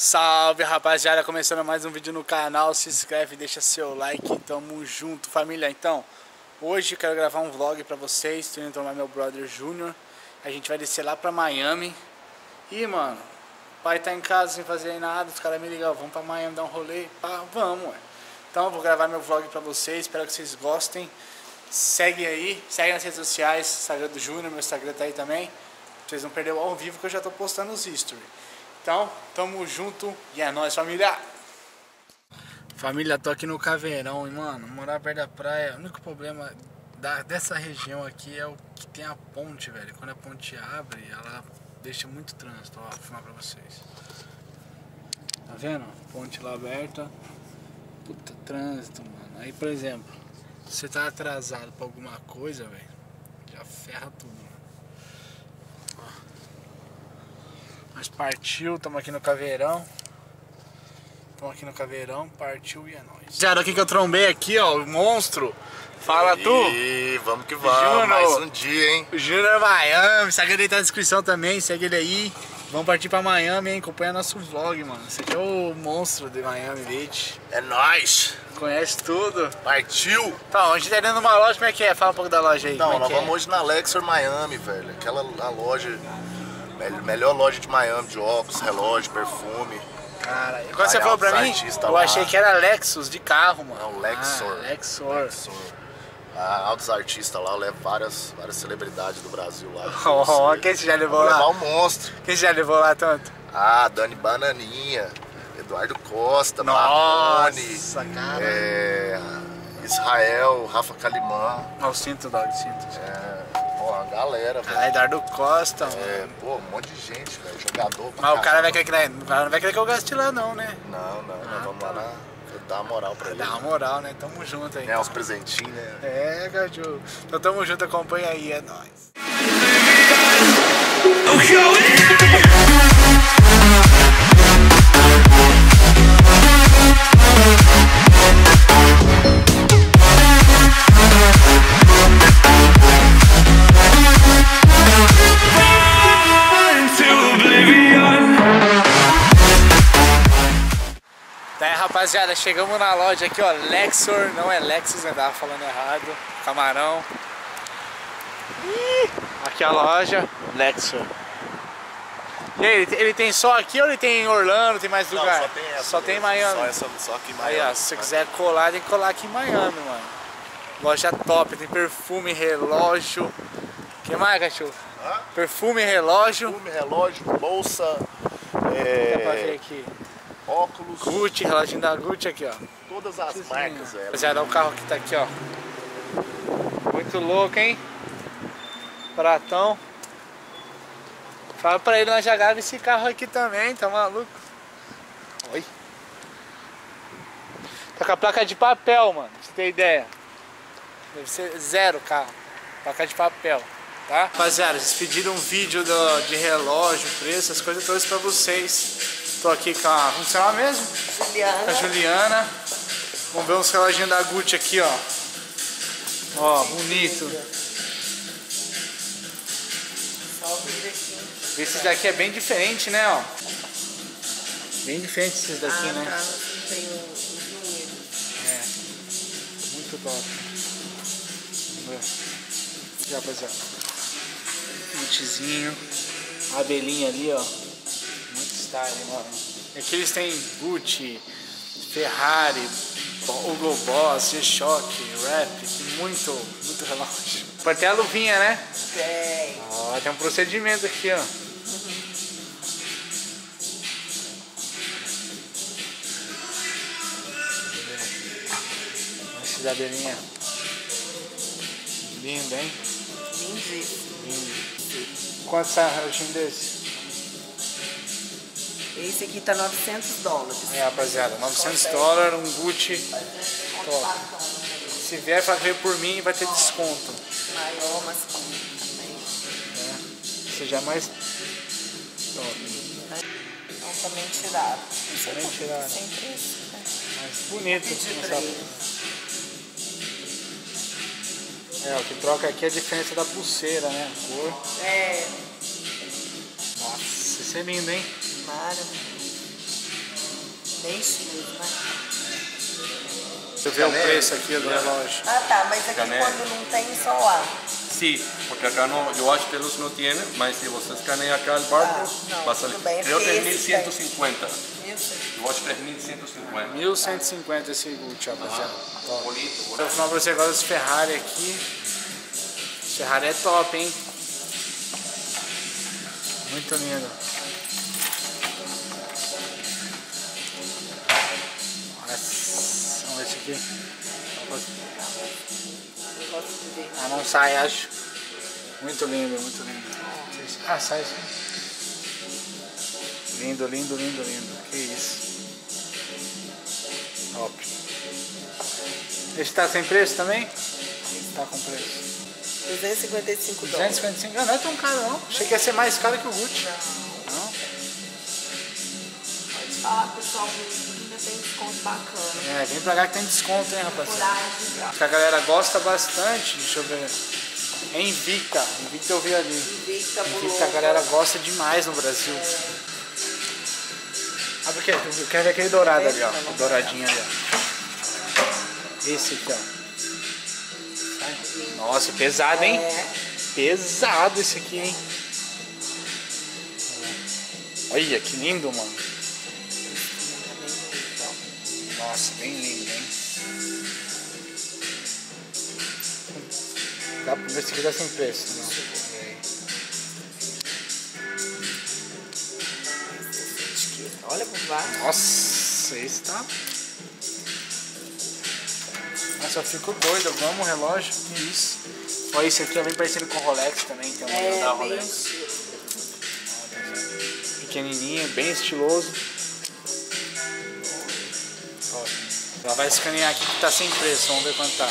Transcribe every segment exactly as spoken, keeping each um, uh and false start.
Salve, rapaziada, começando mais um vídeo no canal. Se inscreve, deixa seu like, tamo junto, família. Então, hoje eu quero gravar um vlog pra vocês. Tô indo tomar meu brother Júnior. A gente vai descer lá pra Miami. E, mano, o pai tá em casa sem fazer nada. Os caras me ligam, vamos pra Miami dar um rolê. Pá, vamos, ué. Então eu vou gravar meu vlog pra vocês, espero que vocês gostem. Segue aí, segue nas redes sociais, Instagram do Júnior, meu Instagram tá aí também. Pra vocês não perderem o ao vivo que eu já tô postando os stories. Então, tamo junto e é nóis, família! Família, tô aqui no Caveirão e, mano, morar perto da praia, o único problema da, dessa região aqui é o que tem a ponte, velho. Quando a ponte abre, ela deixa muito trânsito, ó, vou filmar pra vocês. Tá vendo? Ponte lá aberta, puta trânsito, mano. Aí, por exemplo, se você tá atrasado pra alguma coisa, velho, já ferra tudo. Mas partiu, estamos aqui no Caveirão. Estamos aqui no Caveirão, partiu e é nóis. Já aqui que eu trombei aqui, ó, o monstro. Fala e... tu! E vamos que vamos, Júnior, mais um dia, hein? O Júnior Miami, segue ele aí na descrição também, segue ele aí. Vamos partir pra Miami, hein? Acompanha nosso vlog, mano. Esse aqui é o monstro de Miami Beach. É nóis! Conhece tudo. Partiu! Então, a gente tá dentro de uma loja, como é que é? Fala um pouco da loja aí. Não, é nós que vamos é? hoje na Lexor Miami, velho. Aquela a loja, melhor loja de Miami, de óculos, relógio, perfume. Cara, quando você falou pra mim, eu lá. achei que era Lexus de carro, mano. Não, Lexor. Ah, Lexor. Lexor. Ah, altos artistas lá, eu levo várias, várias celebridades do Brasil lá. Ó, oh, quem você já levou Vou lá? levar o monstro. Quem você já levou lá tanto? Ah, Dani Bananinha, Eduardo Costa, Nossa, Marrone, cara. É, Israel, Rafa Kalimã. Ó, o cinto, dog, cinto. É, pô, a galera, velho. Ah, Eduardo Costa, É, mano. pô, um monte de gente, velho, jogador. pra Mas o cara caramba. vai querer que, o cara não vai querer que eu gaste lá não, né? Não, não, Ah, nós vamos tá. lá na, dar uma moral pra ele. Dá uma moral, né? Tamo junto aí. Ganhar uns presentinhos, né? É, gajo. Então tamo junto, acompanha aí, é nóis. Daí, rapaziada, chegamos na loja aqui, ó, Lexor, não é Lexus, né? Tava falando errado. Camarão. Ih, aqui a loja, Lexor. E aí, ele, ele tem só aqui ou ele tem em Orlando, tem mais lugar? Não, só tem essa. Só tem em mesmo. Miami. Só, essa, só aqui em Aí, Miami. ó, se você quiser colar, tem que colar aqui em Miami, mano. Loja top, tem perfume, relógio. O que mais, cachorro? Hã? Perfume, relógio. Perfume, relógio, bolsa, Dá pra ver é, aqui. óculos, Gucci, reloginho da Gucci aqui, ó. todas as marcas, velho. Rapaziada, olha o carro que tá aqui, ó. Muito louco, hein? Pratão. Fala pra ele, nós já grava esse carro aqui também, tá maluco? Oi. Tá com a placa de papel, mano, pra você ter ideia. Deve ser zero carro. Placa de papel, tá? Rapaziada, vocês pediram um vídeo do, de relógio, preço, as coisas todas pra vocês. Tô aqui com a... Como se chama mesmo? Juliana. A Juliana. Vamos ver uns reloginhos da Gucci aqui, ó. Ó, bonito. Esse daqui é bem diferente, né, ó. Bem diferente esses daqui, ah, né? Tá, não tem um número. É. Muito top. Vamos ver. Aqui, rapaziada. Guccizinho. A abelhinha ali, ó. Muito style, mano. Aqui eles têm Gucci, Ferrari, Hugo Boss, G-Shock, Rap, muito, muito relógio. Pode ter a luvinha, né? Tem. Ó, tem um procedimento aqui, ó. Esse da abelhinha. Lindo, hein? Lindíssimo. Lindo. Quanto sai um reloginho desse? Esse aqui tá novecentos dólares. É, rapaziada, novecentos dólares, um Gucci top. Se vier pra ver por mim, vai ter desconto. Maior, masculino também. É. Esse já é mais top. Não, também tirado. Também tirado. Sem preço, né? Mais bonito. De Essa... três. É, o que troca aqui é a diferença da pulseira, né? A cor. É. Nossa, isso é lindo, hein? Maravilhoso. Bem estiloso, né? Deixa eu ver o preço aqui do relógio. Ah, tá. Mas aqui Canela. quando não tem, só lá. Sí, porque acá no, yo acho que ellos no tienen, mas si você escaneia acá el barco, Ah, não, va a salir. tudo bem, é Creo que porque es mil esse ciento cincuenta. Isso. Eu acho que é mil cento e cinquenta. mil cento e cinquenta esse Gucci, rapaziada. Top. Bonito, Vou bonito. falar pra você agora dos Ferrari aqui. Esse Ferrari é top, hein? Muito lindo. Nossa, vamos ver esse aqui. Gosto de ver. Ah, não sai, acho. Muito lindo, muito lindo. Ah, sai sim. Lindo, lindo, lindo, lindo. Que isso. Top. Esse tá sem preço também? Tá com preço. duzentos e cinquenta e cinco duzentos e dólares. cinquenta e cinco? Ah, não é tão caro não. Achei que ia ser mais caro que o Gucci. Não? Pode falar, pessoal, que ainda tem desconto bacana. É, vem pra cá que tem desconto, hein, rapaziada. Coragem. Acho que a galera gosta bastante. Deixa eu ver. É Invicta. Invicta eu vi ali. Invicta, Invicta a galera gosta demais no Brasil. Ah, porque eu quero ver aquele dourado ali, ó. O douradinho ali, ó. Esse aqui, ó. Nossa, pesado, hein? É. Pesado esse aqui, hein? Olha, que lindo, mano. Nossa, bem lindo, hein? Dá pra ver se aqui dá sem preço, não. Olha por baixo. Nossa, esse tá... Nossa, eu fico doido, eu amo o relógio, que isso. Olha, esse aqui é bem parecido com o Rolex também, tem um modelo da É, bem Rolex. estilo. Pequenininho, bem estiloso. Ó, ela vai escanear aqui que tá sem preço, vamos ver quanto tá.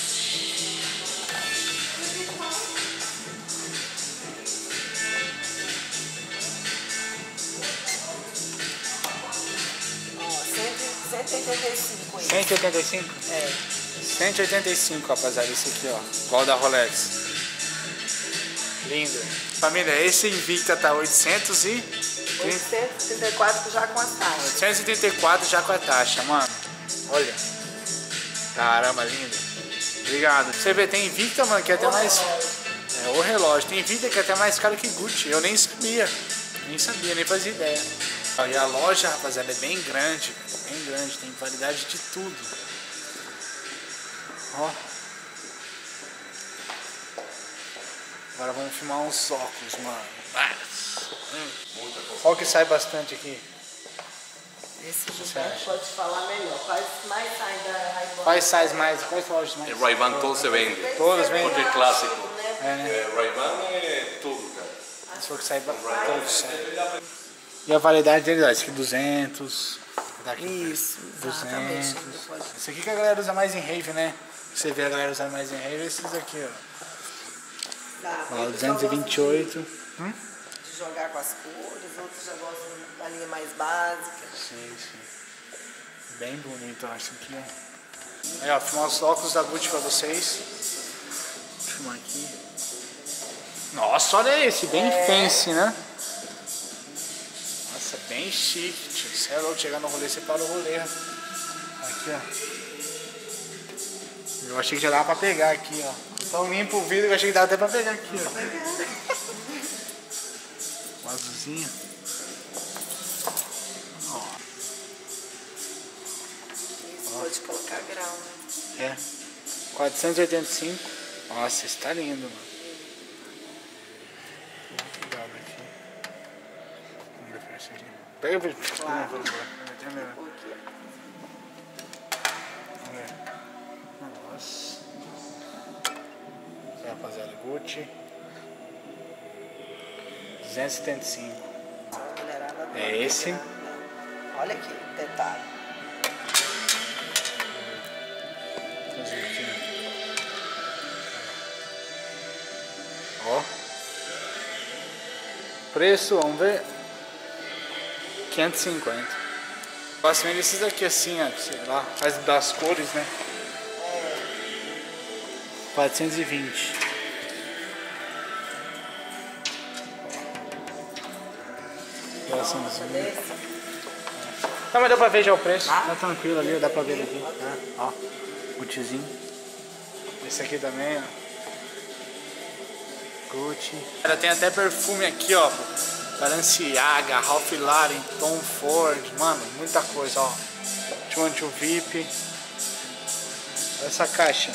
cento e oitenta e cinco. cento e oitenta e cinco? É. cento e oitenta e cinco, rapaziada, esse aqui, ó. Igual da Rolex. Lindo. Família, esse Invicta tá oitocentos e oitocentos e trinta e quatro já com a taxa. oitocentos e trinta e quatro já com a taxa, mano. Olha. Caramba, lindo. Obrigado. Você vê, tem Invicta, mano, que é até mais... É, o relógio. Tem Invicta que é até mais caro que Gucci. Eu nem sabia. Nem sabia, nem fazia ideia. E a loja, rapaziada, é bem grande. Bem grande. Tem variedade de tudo. Ó. Agora vamos filmar uns óculos, mano. Hum. Qual que sai bastante aqui? Esse Gilberto pode falar melhor. Quais mais saem da Ray-Ban? Quais sais mais? Quais lojas mais? Ray-Ban todo se vende. Todas vendem? Porque é clássico. É, né? É, Ray-Ban é tudo, cara. Se for que sai, todos saem. E a variedade deles, ó, esse aqui duzentos. Daqui Isso, exatamente. duzentos. Esse aqui que a galera usa mais em rave, né? Você vê a galera usando mais em rave, esses aqui, ó. Dá. Ó, duzentos e vinte e oito. Hum? De jogar com as cores, outros já gostam da linha mais básica. Sim, sim. Bem bonito, ó, isso aqui, ó. Aí, ó, filmar os óculos da Gucci pra vocês. Vou filmar aqui. Nossa, olha esse, bem É. fancy, né? Nossa, bem chique, tio. Você é louco, chegar no rolê, você para o rolê. Aqui, ó. Eu achei que já dava pra pegar aqui, ó. Tão limpo o vidro que eu achei que dava até pra pegar aqui, ó. Um azulzinho. Ó. Isso, pode colocar grau, né? É. quatrocentos e oitenta e cinco. Nossa, esse tá lindo, mano. Muito legal aqui. Vamos ver esse aqui. Pega pra... Claro. Vamos ver. Vou aqui, ó. Vamos ver. Nossa. Essa rapaziada, Gucci. duzentos e setenta e cinco. A mulherada adora É esse. pegar, né? Olha aqui, detalhe. Vamos ver aqui. Ó. Preço, vamos ver. quinhentos e cinquenta. Gosto mesmo desses aqui assim, ó, sei lá, faz das cores, né? quatrocentos e vinte. Nossa, Coraçãozinho. desse. Não, mas dá pra ver já o preço. Tá tranquilo ali, dá pra ver aqui. Ah, ó, Guccizinho. Esse aqui também, ó. Gucci. Cara, tem até perfume aqui, ó. Balenciaga, Ralph Lauren, Tom Ford. Mano, muita coisa, ó. Tchuan Tchu V I P. Olha essa caixa.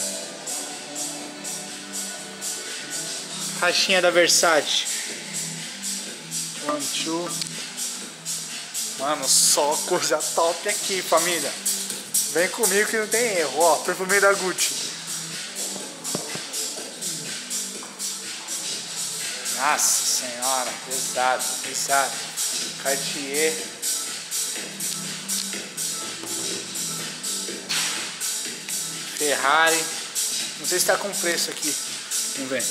Caixinha da Versace. Tchuan Tchu. Mano, só coisa top aqui, família. Vem comigo que não tem erro, ó. Perfume da Gucci. Nossa senhora, pesado, pesado. Cartier. Ferrari. Não sei se tá com preço aqui. Vamos ver.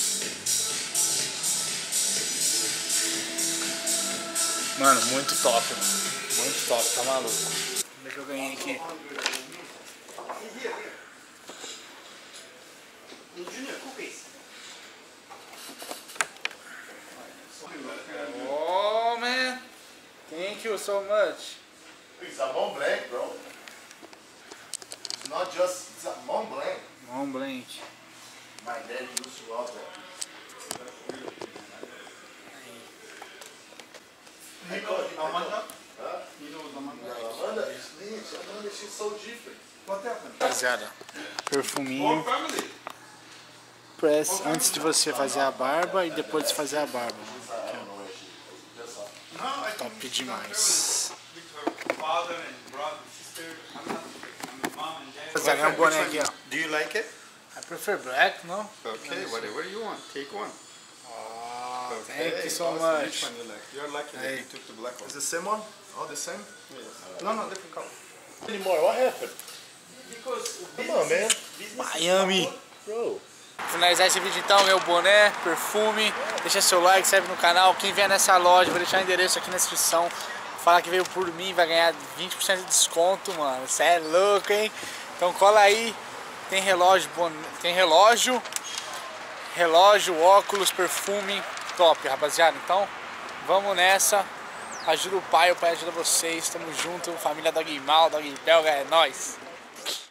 Mano, muito top, mano. Muito top, tá maluco. Vamos ver o que eu ganhei aqui. Oh man, thank you so much. It's a Mont Blanc, bro. It's not just, it's a Mont Blanc. Mont Blanc. My dad used to love that. Amanda? Amanda, Amanda, she's so different. What happened? Rapaziada, perfuminho. Press antes de você fazer a barba e depois de fazer a barba. Top demais. Rapaziada, é um boné aqui, ó. Do you like it? I prefer black, no? Okay, whatever you want. Take one. Oh, Okay, thank you so awesome. much. Which one you like? You're lucky that Hey. you took the black one. Is the same one? All the same? Yes. No, no, different color. Anymore, what happened? Come on, man. Miami. Bro. Finalizar esse vídeo então, meu boné, perfume, deixa seu like, se inscreve no canal. Quem vier nessa loja, vou deixar o endereço aqui na descrição. Falar que veio por mim, vai ganhar vinte por cento de desconto, mano. Você é louco, hein? Então cola aí, tem relógio, boné, tem relógio, relógio, óculos, perfume, top, rapaziada. Então, vamos nessa. Ajuda o pai, o pai ajuda vocês. Tamo junto, família Dog Mal, Dog Belga, é nóis.